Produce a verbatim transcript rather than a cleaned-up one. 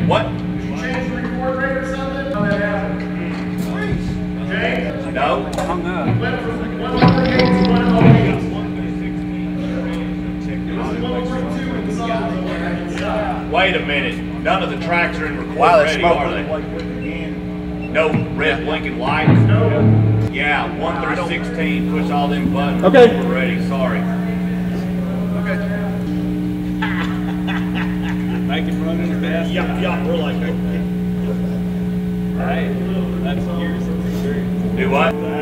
What? Did you change the record rate or something? How that happened? James? No. Hung up. Went from one oh eight to one oh eight. It was one oh two in the song. Wait a minute. None of the tracks are in record Wow, that's ready, smoke. are they? No red blinking lights? No. Yeah, one through sixteen. Push all them buttons. Okay. We're ready. Sorry. Making run in the best. Yup, yup. We're like, Hey, that's years of experience. do what?